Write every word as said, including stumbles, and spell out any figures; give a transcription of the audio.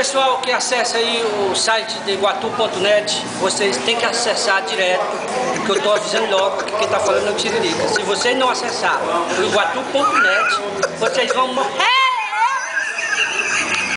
pessoal que acessa aí o site de iguatu ponto net, vocês têm que acessar direto, que eu estou avisando logo que quem está falando é o Tiririca. Se vocês não acessar o iguatu ponto net, vocês vão morrer!